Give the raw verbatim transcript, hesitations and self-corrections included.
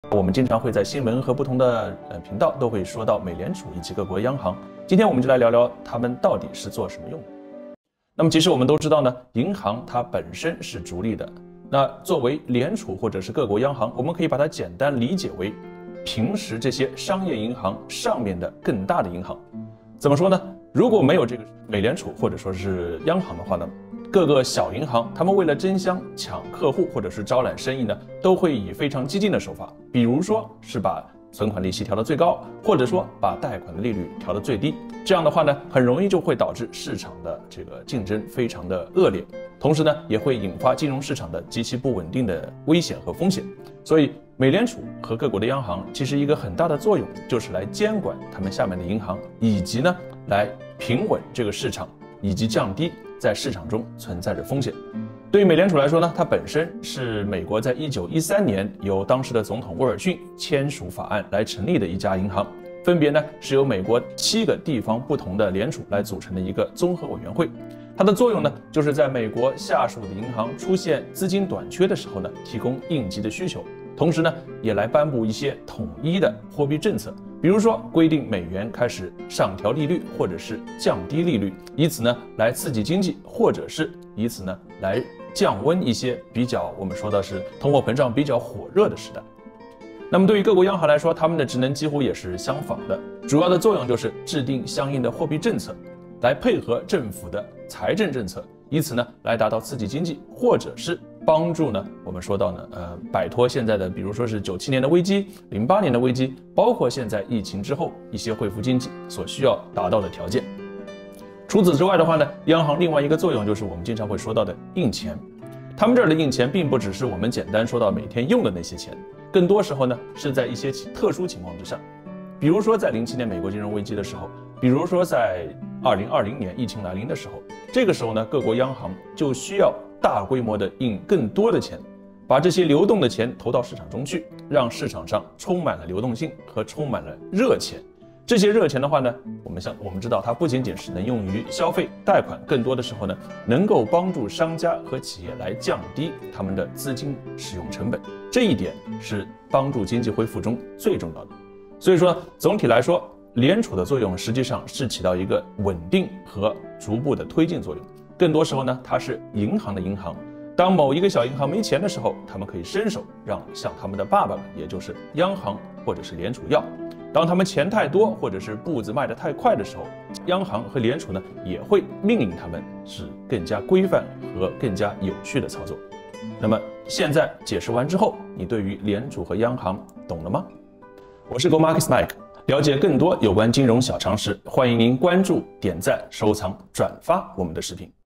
我们经常会在新闻和不同的呃频道都会说到美联储以及各国央行。今天我们就来聊聊他们到底是做什么用的。那么其实我们都知道呢，银行它本身是逐利的。那作为联储或者是各国央行，我们可以把它简单理解为平时这些商业银行上面的更大的银行。怎么说呢？如果没有这个美联储或者说是央行的话呢，各个小银行他们为了争相抢客户或者是招揽生意呢，都会以非常激进的手法，比如说是把存款利息调到最高，或者说把贷款的利率调到最低。这样的话呢，很容易就会导致市场的这个竞争非常的恶劣，同时呢，也会引发金融市场的极其不稳定的危险和风险。所以，美联储和各国的央行其实一个很大的作用，就是来监管他们下面的银行，以及呢，来平稳这个市场，以及降低在市场中存在着风险。对于美联储来说呢，它本身是美国在一九一三年由当时的总统威尔逊签署法案来成立的一家银行，分别呢是由美国七个地方不同的联储来组成的一个综合委员会。它的作用呢，就是在美国下属的银行出现资金短缺的时候呢，提供应急的需求，同时呢，也来颁布一些统一的货币政策，比如说规定美元开始上调利率，或者是降低利率，以此呢来刺激经济，或者是以此呢来降温一些比较我们说的是通货膨胀比较火热的时代。那么对于各国央行来说，他们的职能几乎也是相仿的，主要的作用就是制定相应的货币政策，来配合政府的财政政策，以此呢来达到刺激经济，或者是帮助呢我们说到呢呃摆脱现在的比如说是九七年的危机、零八年的危机，包括现在疫情之后一些恢复经济所需要达到的条件。除此之外的话呢，央行另外一个作用就是我们经常会说到的印钱。他们这儿的印钱并不只是我们简单说到每天用的那些钱，更多时候呢是在一些特殊情况之下，比如说在零七年美国金融危机的时候，比如说在二零二零年疫情来临的时候，这个时候呢各国央行就需要大规模的印更多的钱，把这些流动的钱投到市场中去，让市场上充满了流动性和充满了热钱。这些热钱的话呢，我们像我们知道，它不仅仅是能用于消费、贷款，更多的时候呢，能够帮助商家和企业来降低他们的资金使用成本。这一点是帮助经济恢复中最重要的。所以说，总体来说，联储的作用实际上是起到一个稳定和逐步的推进作用。更多时候呢，它是银行的银行。当某一个小银行没钱的时候，他们可以伸手让向他们的爸爸们，也就是央行或者是联储要。当他们钱太多，或者是步子迈得太快的时候，央行和联储呢也会命令他们是更加规范和更加有序的操作。那么现在解释完之后，你对于联储和央行懂了吗？我是 Go Markets Mike， 了解更多有关金融小常识，欢迎您关注、点赞、收藏、转发我们的视频。